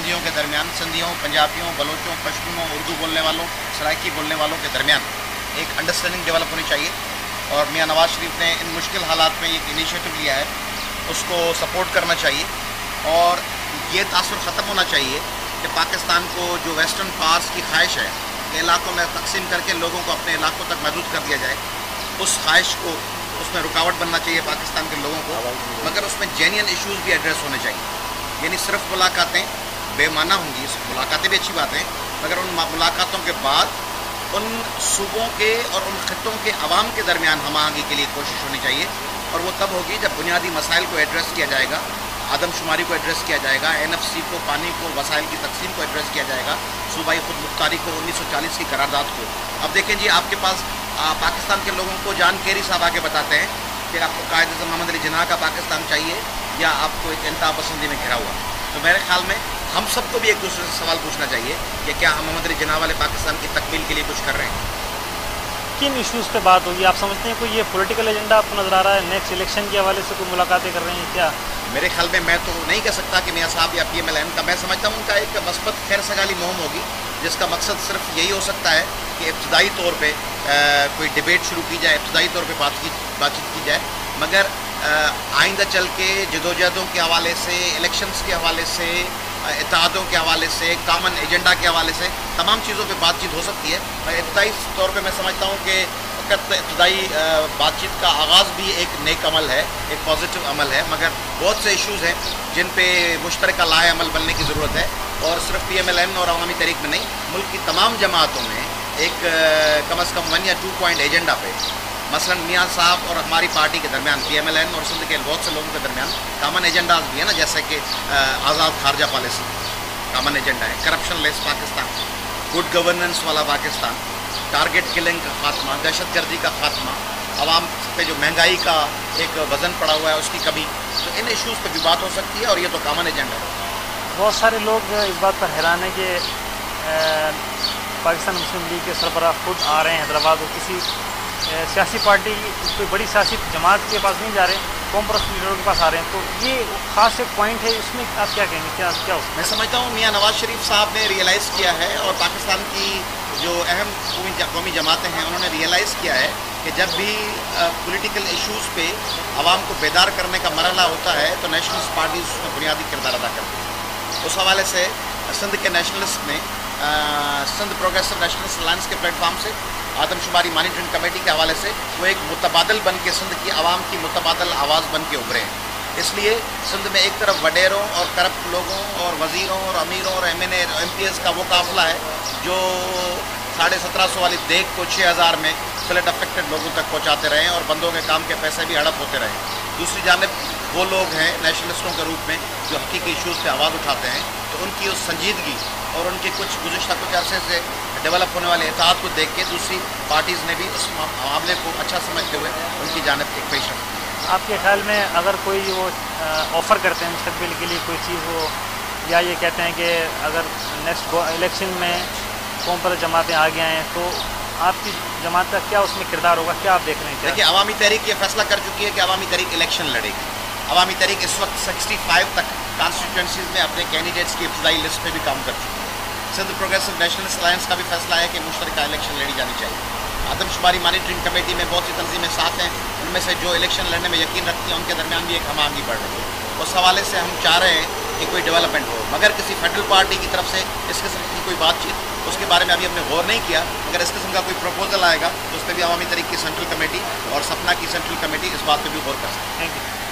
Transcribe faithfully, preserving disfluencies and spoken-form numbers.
सिंधियों के दरमियान, सिंधियों, पंजाबियों, बलोचों, पश्तूनों, उर्दू बोलने वालों, सराइकी बोलने वालों के दरमियान एक अंडरस्टैंडिंग डेवलप होनी चाहिए। और मियाँ नवाज़ शरीफ ने इन मुश्किल हालात में एक इनिशिएटिव लिया है, उसको सपोर्ट करना चाहिए। और ये तासुर ख़त्म होना चाहिए कि पाकिस्तान को जो वेस्टर्न पावर्स की ख्वाहिश है कि इलाकों में तकसीम करके लोगों को अपने इलाकों तक महदूद कर दिया जाए, उस ख्वाहिश को, उसमें रुकावट बनना चाहिए पाकिस्तान के लोगों को, मगर उसमें जेन्युइन इश्यूज़ भी एड्रेस होने चाहिए। यानी सिर्फ मुलाकातें बेमाना होंगी, मुलाकातें भी अच्छी बात हैं, मगर उन मुलाकातों के बाद उन सूबों के और उन खित्तों के अवाम के दरमियान हम आहंगी के लिए कोशिश होनी चाहिए। और वो तब होगी जब बुनियादी मसाइल को एड्रेस किया जाएगा, आदमशुमारी को एड्रेस किया जाएगा, एन एफ सी को, पानी को, वसाइल की तकसीम को एड्रेस किया जाएगा, सूबाई खुद मुख्तारी को, उन्नीस सौ चालीस की करारदाद को। अब देखें जी, आपके पास आ, पाकिस्तान के लोगों को जान केरी साहब आके बताते हैं कि आपको कायद अज़म मोहम्मद अली जिन्ना का पाकिस्तान चाहिए या आपको एक इंतहा पसंदी में घिरा हुआ। तो मेरे ख्याल में हम सबको भी एक दूसरे से सवाल पूछना चाहिए कि क्या हम मोहम्मद अली जिन्ना वाले पाकिस्तान की तकमील के लिए कुछ कर रहे हैं। किन इश्यूज़ पे बात होगी? आप समझते हैं कोई ये पॉलिटिकल एजेंडा आपको नज़र आ रहा है? नेक्स्ट इलेक्शन के हवाले से कोई मुलाकातें कर रहे हैं क्या? मेरे ख्याल में मैं तो नहीं कह सकता कि मियाँ साहब या पी एम एल एन का, मैं समझता हूँ उनका एक मस्बत खैर सगाली मुहिम होगी, जिसका मकसद सिर्फ यही हो सकता है कि इब्तदाई तौर पे आ, कोई डिबेट शुरू की जाए, इब्तदाई तौर पे बातचीत बातचीत की जाए, मगर आइंदा चल के जदोजहदों के हवाले से, इलेक्शंस के हवाले से, इत्तेहादों के हवाले से, कॉमन एजेंडा के हवाले से तमाम चीज़ों पे बातचीत हो सकती है। इब्तदाई तौर पे मैं समझता हूँ कि इब्तदाई बातचीत का आगाज़ भी एक नेक अमल है, एक पॉजिटिव अमल है, मगर बहुत से इश्यूज़ हैं जिन पे मुश्तरका लाए अमल बनने की ज़रूरत है। और सिर्फ पी एम एल एन और अवामी तहरीक में नहीं, मुल्क की तमाम जमातों में एक कम अज़ कम वन या टू पॉइंट एजेंडा पे, मसलन मियाँ साहब और हमारी पार्टी के दरमियान, पी एम एल एन और सिंध के बहुत से लोगों के दरमियान कॉमन एजेंडाज भी है ना, जैसे कि आज़ाद खारजा पॉलिसी कॉमन एजेंडा है, corruption less Pakistan, good governance वाला पाकिस्तान, टारगेट किलिंग का खात्मा, दहशत गर्दी का खात्मा, आवाम पे जो महंगाई का एक वज़न पड़ा हुआ है उसकी कमी। तो इन इश्यूज़ पर भी बात हो सकती है और ये तो कॉमन एजेंडा है। बहुत सारे लोग इस बात पर हैरान है कि पाकिस्तान मुस्लिम लीग के सरबराह खुद आ रहे हैं हैदराबाद और किसी सियासी पार्टी, कोई बड़ी सियासी जमात के पास नहीं जा रहे, कौम परस्त लीडरों के पास आ रहे हैं। तो ये खास एक पॉइंट है, इसमें आप क्या कहेंगे? क्या क्या हो? मैं समझता हूँ मियाँ नवाज़ शरीफ साहब ने रियलाइज़ किया है और पाकिस्तान की जो अहम कौमी जमातें हैं उन्होंने रियलाइज़ किया है कि जब भी पॉलिटिकल इश्यूज़ पे आवाम को बेदार करने का मरहला होता है तो नेशनलिस्ट पार्टीज उसमें बुनियादी किरदार अदा करती है। उस हवाले से सिंध के नेशनलिस्ट ने सिंध प्रोग्रेसिव नेशनलिस्ट अलायंस के प्लेटफार्म से, आदमशुमारी मॉनिटरिंग कमेटी के हवाले से वो एक मुतबादल बन के सिंध की आवाम की मुतबादल आवाज़ बन के उभरे हैं। इसलिए सिंध में एक तरफ वडेरों और करप्ट लोगों और वज़ीरों और अमीरों और M N A M P S का वो काफ़िला है जो साढ़े सत्रह सौ वाली देख को छः हज़ार में फ्लड अफेक्टेड लोगों तक पहुँचाते रहे और बंदों के काम के पैसे भी हड़प होते रहे। दूसरी जानिब वो लोग हैं नेशनलिस्टों के रूप में जो हकीकी इश्यूज़ पे आवाज़ उठाते हैं, तो उनकी उस संजीदगी और उनके कुछ गुज़िश्ता कुछ अरसे से डेवलप होने वाले इत्तेहाद को देख के दूसरी पार्टीज़ ने भी उस मामले को अच्छा समझते हुए उनकी जानिब एक पेशरफ की है। आपके ख्याल में अगर कोई वो ऑफ़र करते हैं मुस्तक़बिल के लिए कोई चीज़, वो या ये कहते हैं कि अगर नेक्स्ट इलेक्शन में कौम पर जमातें आगे आएँ तो आपकी जमात का क्या उसमें किरदार होगा? क्या आप देख रहे हैं? देखिए, अवामी तहरीक ये फैसला कर चुकी है कि अवामी तहरीक इलेक्शन लड़ेगी। अवामी तहरीक इस वक्त पैंसठ तक कॉन्स्टिट्यूंसीज में अपने कैंडिडेट्स की इब्तदाई लिस्ट पे भी काम कर चुकी है। सिंध प्रोग्रेसिव नेशनलिस्ट अलायंस का भी फैसला है कि मुश्तरका इलेक्शन लड़ी जानी चाहिए। आदमशुमारी मॉनिटरिंग कमेटी में बहुत सी तंजीमें साथ हैं, उनमें से जो इलेक्शन लड़ने में यकीन रखती हैं उनके दरमियान भी एक हम आहंगी बढ़ रही है। उस हवाले से हम चाह रहे हैं कि कोई डेवलपमेंट हो, मगर किसी फेडरल पार्टी की तरफ से इस किस्म की कोई बातचीत, उसके बारे में अभी हमने गौर नहीं किया, मगर इस किस्म का कोई प्रपोजल आएगा तो उस पर भी अवामी तहरीक की सेंट्रल कमेटी और सपना की सेंट्रल कमेटी इस बात पर भी गौर कर सकते हैं। Thank you.